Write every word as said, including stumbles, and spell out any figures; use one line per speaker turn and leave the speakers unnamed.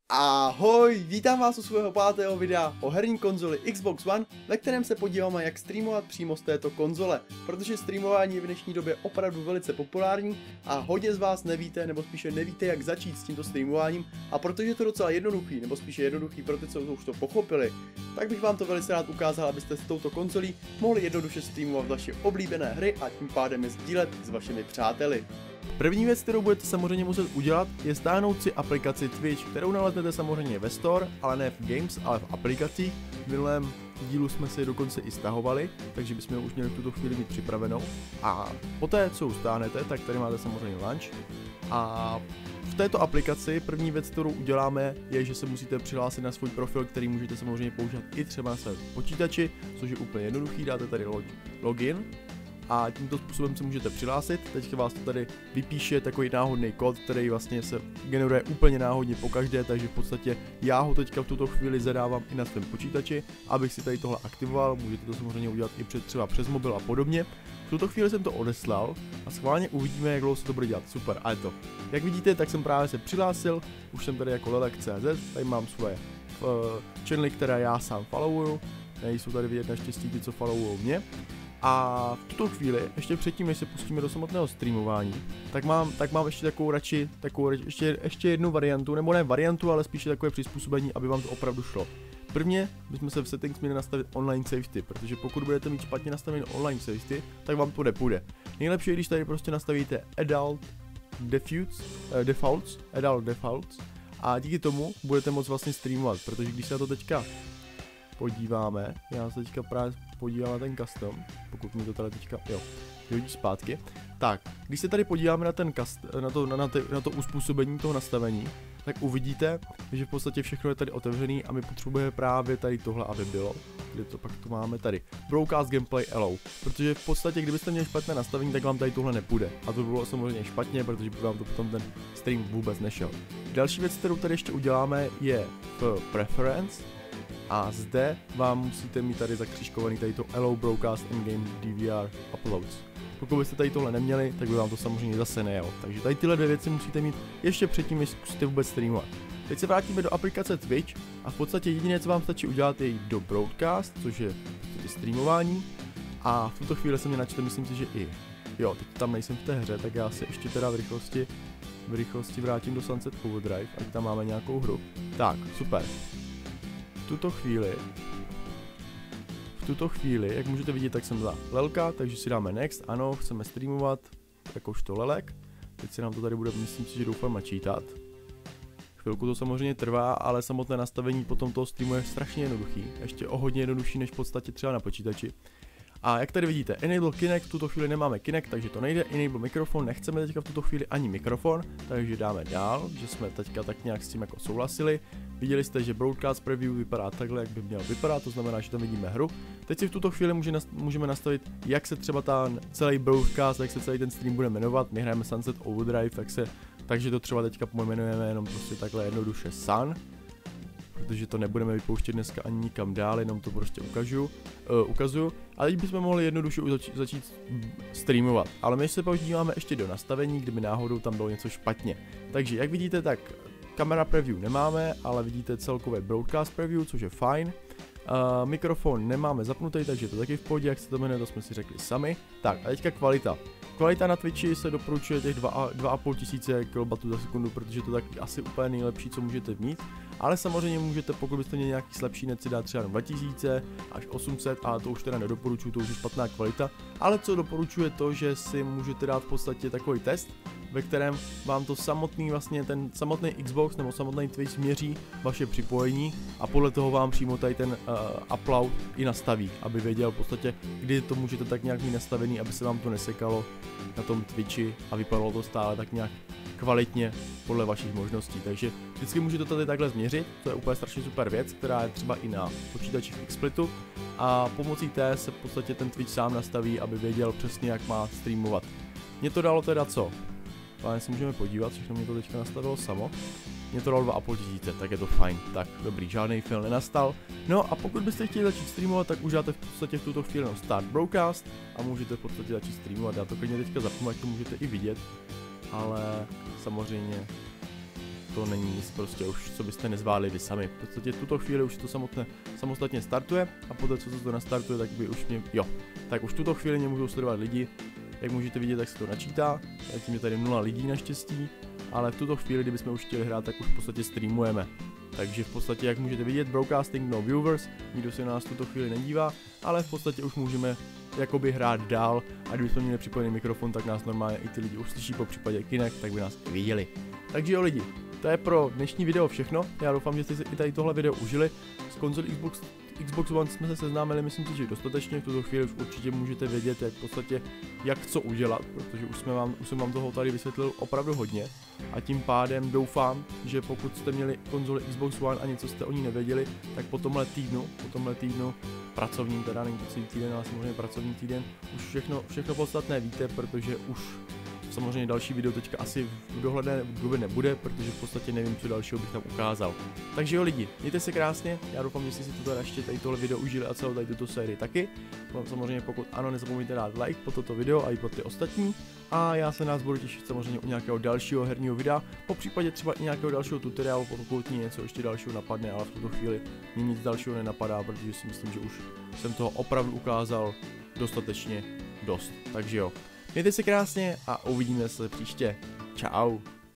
Ahoj, vítám vás u svého pátého videa o herní konzoli Xbox One, ve kterém se podíváme, jak streamovat přímo z této konzole, protože streamování je v dnešní době opravdu velice populární a hodně z vás nevíte, nebo spíše nevíte, jak začít s tímto streamováním, a protože je to docela jednoduchý, nebo spíše jednoduchý pro ty, co už to pochopili, tak bych vám to velice rád ukázal, abyste s touto konzolí mohli jednoduše streamovat vaše oblíbené hry a tím pádem je sdílet s vašimi přáteli. První věc, kterou budete samozřejmě muset udělat, je stáhnout si aplikaci Twitch, kterou naleznete samozřejmě ve Store, ale ne v Games, ale v aplikacích. V minulém dílu jsme si je dokonce i stahovali, takže bychom ji už měli v tuto chvíli mít připravenou. A poté, co ji stáhnete, tak tady máte samozřejmě launch. A v této aplikaci první věc, kterou uděláme, je, že se musíte přihlásit na svůj profil, který můžete samozřejmě použít i třeba na svém počítači, což je úplně jednoduchý, dáte tady log login. A tímto způsobem se můžete přihlásit. Teď vás to tady vypíše takový náhodný kód, který vlastně se generuje úplně náhodně pokaždé, takže v podstatě já ho teďka v tuto chvíli zadávám i na svém počítači, abych si tady tohle aktivoval. Můžete to samozřejmě udělat i před, třeba přes mobil a podobně. V tuto chvíli jsem to odeslal a schválně uvidíme, jak dlouho se to bude dělat. Super, a je to. Jak vidíte, tak jsem právě se přihlásil, už jsem tady jako lelek tečka cé zet, tady mám svoje uh, channely, které já sám followuju, nejsou tady vidět naštěstí ty, co followujou mě. A v tuto chvíli, ještě předtím, než se pustíme do samotného streamování, tak mám, tak mám ještě takovou radši, takovou ještě, ještě jednu variantu, nebo ne variantu, ale spíše takové přizpůsobení, aby vám to opravdu šlo. Prvně bychom se v settings měli nastavit online safety, protože pokud budete mít špatně nastavený online safety, tak vám to nepůjde. Nejlepší je, když tady prostě nastavíte adult defaults, uh, defaults, adult defaults, a díky tomu budete moct vlastně streamovat, protože když se na to teďka podíváme, já se teďka právě podívám na ten custom, pokud mi to tady teďka, jo, vyhodí zpátky. Tak, když se tady podíváme na ten cust, na to, na, na, te, na to uspůsobení toho nastavení, tak uvidíte, že v podstatě všechno je tady otevřený a my potřebujeme právě tady tohle, aby bylo. Kde to pak tu máme tady? Broadcast gameplay allow, protože v podstatě, kdybyste měli špatné nastavení, tak vám tady tohle nepůjde. A to by bylo samozřejmě špatně, protože by vám to potom ten stream vůbec nešel. Další věc, kterou tady ještě uděláme, je v preference. A zde vám musíte mít tady zakřížkovaný tady to Allow Broadcast in-game D V R Uploads. Pokud byste tady tohle neměli, tak by vám to samozřejmě zase nejelo. Takže tady tyhle dvě věci musíte mít ještě předtím, než zkusíte vůbec streamovat. Teď se vrátíme do aplikace Twitch a v podstatě jediné, co vám stačí udělat, je jít do Broadcast, což je streamování. A v tuto chvíli se mě načte, myslím si, že i jo, teď tam nejsem v té hře, tak já se ještě teda v rychlosti, v rychlosti vrátím do Sunset Overdrive, ať tam máme nějakou hru. Tak, super. V tuto chvíli, v tuto chvíli, jak můžete vidět, tak jsem za lelka, takže si dáme next, ano, chceme streamovat, jakožto lelek. Teď se nám to tady bude, myslím si, že doufám, načítat. Chvilku to samozřejmě trvá, ale samotné nastavení potom toho streamu je strašně jednoduchý, ještě o hodně jednodušší než v podstatě třeba na počítači. A jak tady vidíte, Enable Kinect, v tuto chvíli nemáme Kinect, takže to nejde, Enable mikrofon, nechceme teďka v tuto chvíli ani mikrofon, takže dáme dál, že jsme teďka tak nějak s tím jako souhlasili. Viděli jste, že Broadcast Preview vypadá takhle, jak by měl vypadat, to znamená, že tam vidíme hru. Teď si v tuto chvíli může nast můžeme nastavit, jak se třeba ten celý broadcast, jak se celý ten stream bude jmenovat. My hrajeme Sunset Overdrive, tak se, takže to třeba teďka pojmenujeme jenom prostě takhle jednoduše Sun. Protože to nebudeme vypouštět dneska ani nikam dál, jenom to prostě ukážu, uh, ukazuju. A teď bychom mohli jednoduše už začít, začít streamovat. Ale my se podíváme ještě do nastavení, kdyby náhodou tam bylo něco špatně. Takže jak vidíte, tak kamera preview nemáme, ale vidíte celkové broadcast preview, což je fajn. Uh, mikrofon nemáme zapnutý, takže to taky v pohodě, jak se to jmenuje, to jsme si řekli sami. Tak a teďka kvalita. Kvalita na Twitchi se doporučuje těch dva a půl tisíce kilobitů za sekundu, protože to je taky asi úplně nejlepší, co můžete mít. Ale samozřejmě můžete, pokud byste měli nějaký slabší net, si dát třeba dva tisíce až osm set, a to už teda nedoporučuju, to už je špatná kvalita. Ale co doporučuje to, že si můžete dát v podstatě takový test, ve kterém vám to samotný vlastně ten samotný Xbox nebo samotný Twitch měří vaše připojení a podle toho vám přímo tady ten uh, upload i nastaví, aby věděl v podstatě, kdy to můžete tak nějak mít nastavený, aby se vám to nesekalo na tom Twitchi a vypadalo to stále tak nějak kvalitně podle vašich možností. Takže vždycky můžete to tady takhle změřit, to je úplně strašně super věc, která je třeba i na počítači v XSplitu, a pomocí té se v podstatě ten Twitch sám nastaví, aby věděl přesně, jak má streamovat. Mně to dalo teda co? Páně se můžeme podívat, všechno mě to teďka nastavilo samo. Mně to dalo dva a půl tisíce, tak je to fajn. Tak, dobrý, žádný fail nenastal. No a pokud byste chtěli začít streamovat, tak už dáte v podstatě v tuto chvíli jenom Start Broadcast a můžete v podstatě začít streamovat. Já to klidně teďka zapnu, ať to můžete i vidět. Ale samozřejmě to není nic prostě už, co byste nezvládli vy sami. V podstatě tuto chvíli už to samotné, samostatně startuje a poté, co se to nastartuje, tak by už mě, jo, tak už tuto chvíli mě můžou sledovat lidi. Jak můžete vidět, tak se to načítá, zatím je tady nula lidí naštěstí, ale v tuto chvíli, kdybychom už chtěli hrát, tak už v podstatě streamujeme. Takže v podstatě, jak můžete vidět, broadcasting no viewers, nikdo se na nás v tuto chvíli nedívá, ale v podstatě už můžeme jakoby hrát dál a kdybychom měli připojený mikrofon, tak nás normálně i ty lidi uslyší, po případě Kinect, tak by nás i viděli. Takže jo lidi, to je pro dnešní video všechno, já doufám, že jste si i tady tohle video užili. Z konzolí Xbox, Xbox One jsme se seznámili, myslím si, že dostatečně, v tuto chvíli už určitě můžete vědět, jak v podstatě, jak co udělat, protože už, jsme vám, už jsem vám toho tady vysvětlil opravdu hodně a tím pádem doufám, že pokud jste měli konzoli Xbox One a něco jste o ní nevěděli, tak po tomhle týdnu, po tomhle týdnu pracovním, teda není to celý týden, ale samozřejmě pracovní týden, už všechno, všechno podstatné víte, protože už samozřejmě další video teďka asi v dohledné době nebude, protože v podstatě nevím, co dalšího bych tam ukázal. Takže jo lidi, mějte se krásně, já doufám, že jste si to ještě tady tohle video užili a celou tady tuto sérii taky. Samozřejmě pokud ano, nezapomeňte dát like po toto video a i po ty ostatní. A já se nás budu těšit samozřejmě u nějakého dalšího herního videa, po případě třeba i nějakého dalšího tutoriálu, pokud mě něco ještě dalšího napadne, ale v tuto chvíli mě nic dalšího nenapadá, protože si myslím, že už jsem toho opravdu ukázal dostatečně dost. Takže jo. Mějte se krásně a uvidíme se příště. Čau.